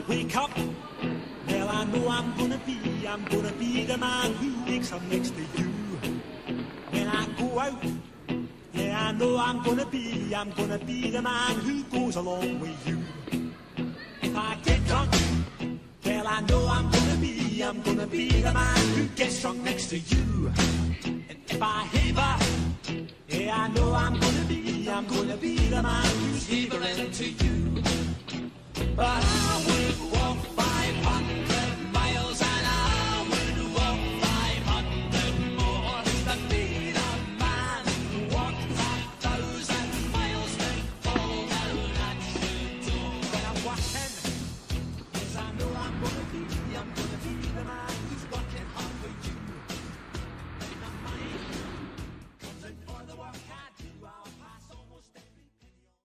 wake up, well, I know I'm gonna be the man who wakes up next to you. When I go out, yeah, I know I'm gonna be the man who goes along with you. If I get drunk, well, I know I'm gonna be the man who gets drunk next to you. And if I haver, yeah, I know I'm gonna be the man who's havering to you. But